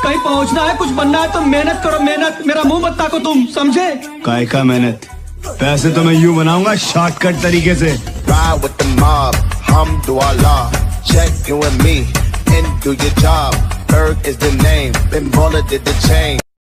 कहीं पहुंचना है, कुछ बनना है तो मेहनत करो, मेहनत। मेरा मुंह मत ताको तुम, समझे? काय का मेहनत? पैसे तो मैं यूं बनाऊंगा शॉर्टकट तरीके से। Ride with the mob, hum do Allah. Check you and me, and do your job. Berg is the name, Ben Baller did the chain.